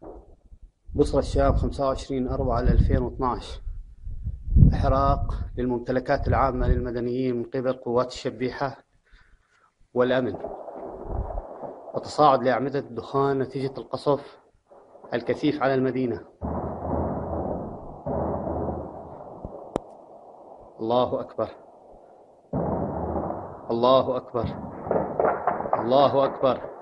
بصرة الشام 25/4/2012. إحراق للممتلكات العامة للمدنيين من قبل قوات الشبيحة والأمن، وتصاعد لأعمدة الدخان نتيجة القصف الكثيف على المدينة. الله أكبر، الله أكبر، الله أكبر.